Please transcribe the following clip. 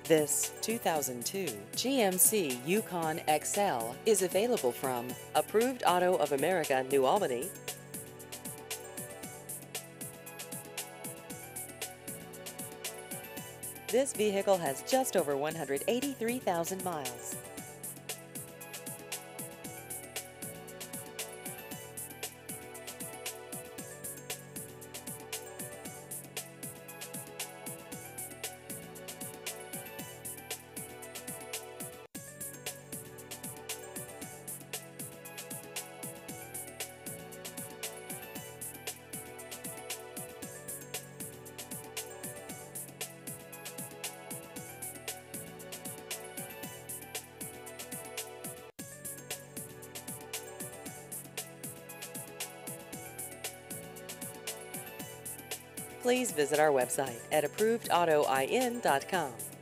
This 2002 GMC Yukon XL is available from Approved Auto of America, New Albany. This vehicle has just over 183,000 miles. Please visit our website at approvedautoin.com.